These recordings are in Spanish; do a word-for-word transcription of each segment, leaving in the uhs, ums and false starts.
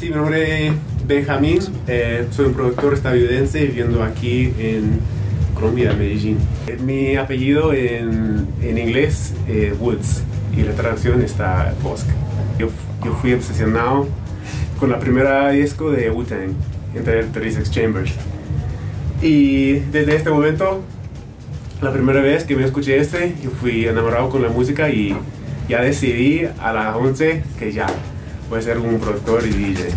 Sí, mi nombre es Benjamín, eh, soy un productor estadounidense viviendo aquí en Colombia, Medellín. Mi apellido en, en inglés es Woods y la traducción está Bosk. Yo, yo fui obsesionado con la primera disco de Wu-Tang, entre treinta y seis Chambers. Y desde este momento, la primera vez que me escuché este, yo fui enamorado con la música y ya decidí a las once que ya voy a ser un productor y D J.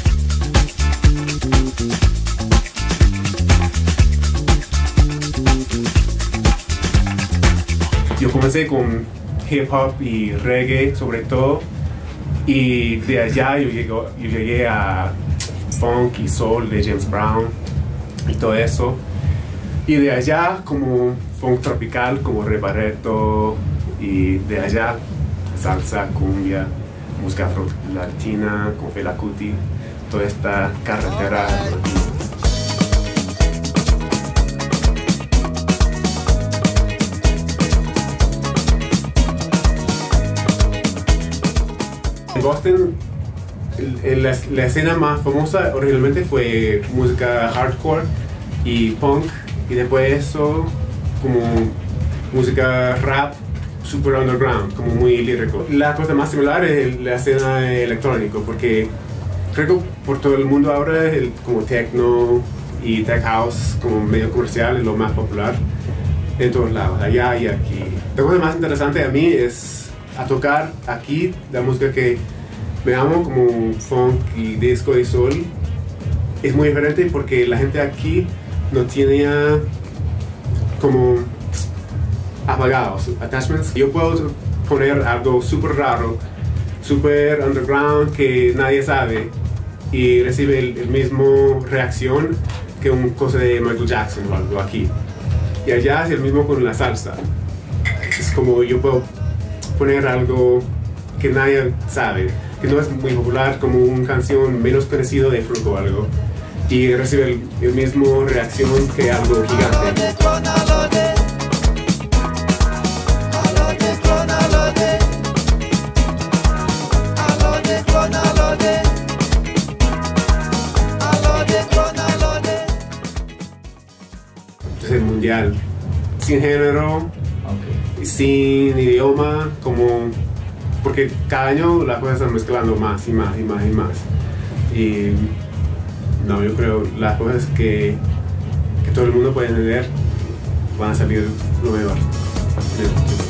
Yo comencé con hip hop y reggae sobre todo, y de allá yo llegué, yo llegué a funk y soul de James Brown y todo eso, y de allá como funk tropical como Ray Barretto, y de allá salsa, cumbia, música afro-latina como Fela Kuti, toda esta carretera latina. En Boston, el, el, la, la escena más famosa originalmente fue música hardcore y punk, y después de eso como música rap super underground, como muy lírico. La cosa más similar es la escena electrónica, porque creo que por todo el mundo ahora el, como techno y tech house como medio comercial es lo más popular en todos lados, allá y aquí. La cosa más interesante a mí es a tocar aquí la música que veamos como funk y disco y soul. Es muy diferente porque la gente aquí no tiene como apagados, attachments. Yo puedo poner algo súper raro, súper underground que nadie sabe y recibe el, el mismo reacción que un cosa de Michael Jackson o algo aquí. Y allá es el mismo con la salsa. Es como yo puedo poner algo que nadie sabe, que no es muy popular, como una canción menos conocida de Fruco o algo, y recibe el, el mismo reacción que algo gigante. Entonces, mundial, sin género, okay, sin idioma, como porque cada año las cosas están mezclando más y más y más y más. Y no, yo creo las cosas que, que todo el mundo puede entender van a salir lo mejor.